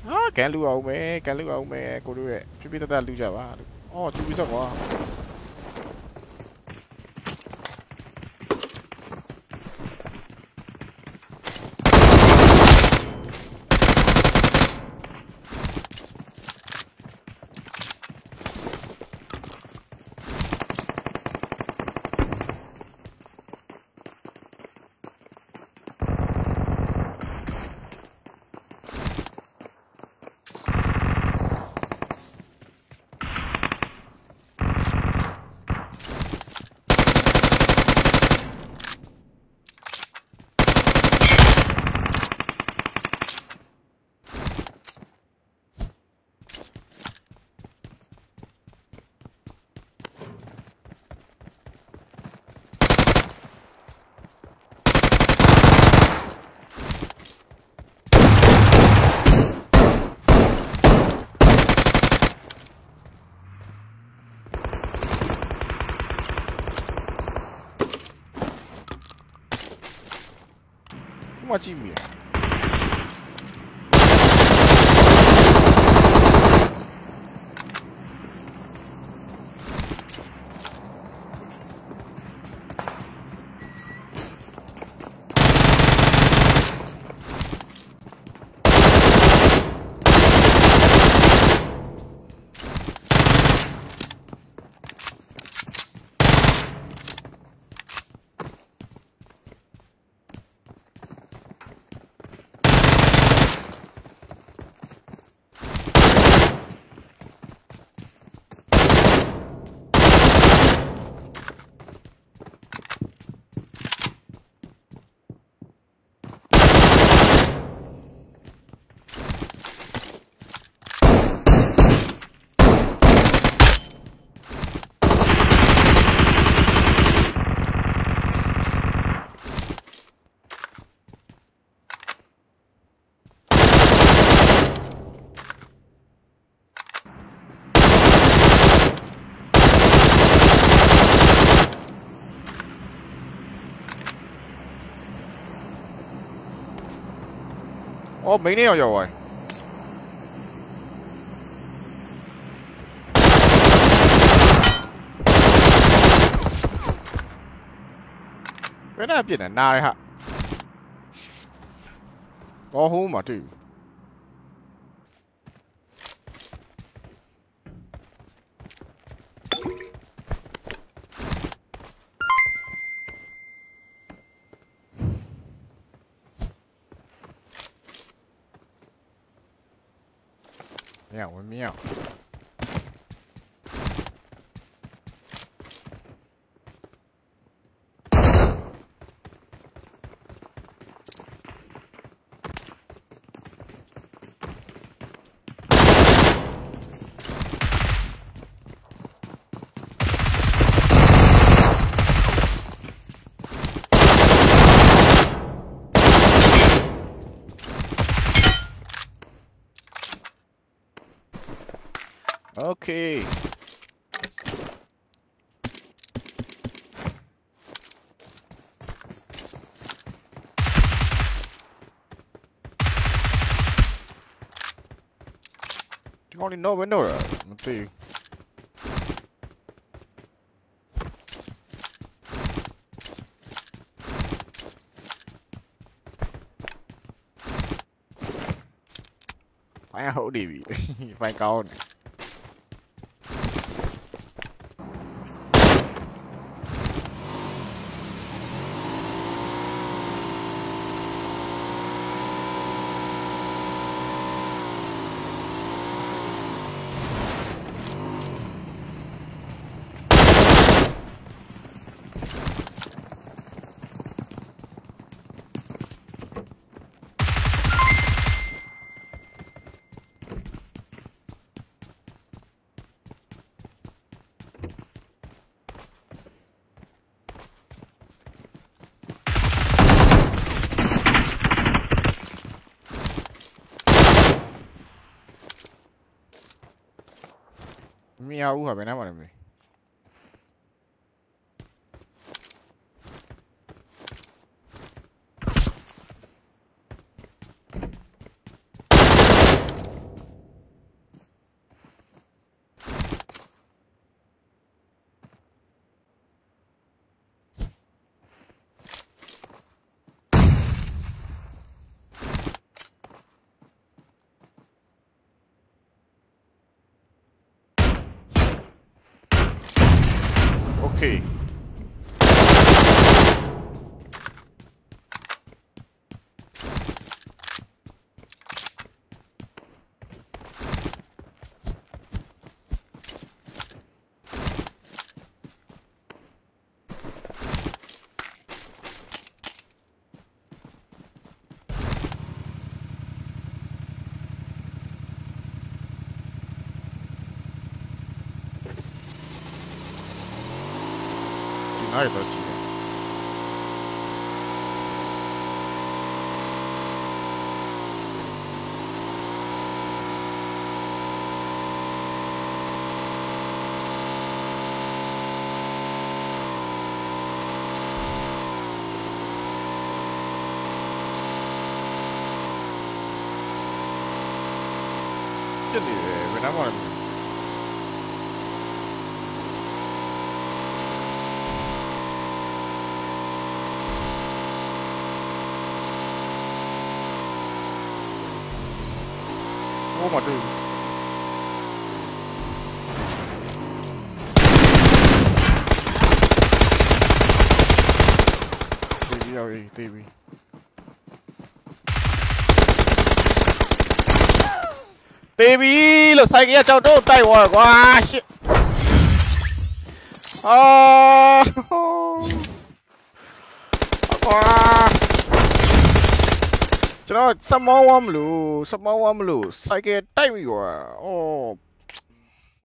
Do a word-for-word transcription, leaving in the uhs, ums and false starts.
Ah, can't lose out, man. Can't lose out, man. Go do it. Should be that lose out. Oh, should be so. Much easier. Oh, mấy nèo rồi. Cái này biển là nào hả? Có hú mà chứ. Mèo với mèo. Okay. You only know window. Let's see. Phải hậu đi bị. Phải cao này. Miau hả, bên nào mà mày? Okay. Deny that. When I want oh my dude. T V, oh, T V. T V là sai cái cháu đốt tay của quá shit. À. Quá. Cho nó sắp máu âm lù, sắp máu âm lù, sai cái tay của. Oh.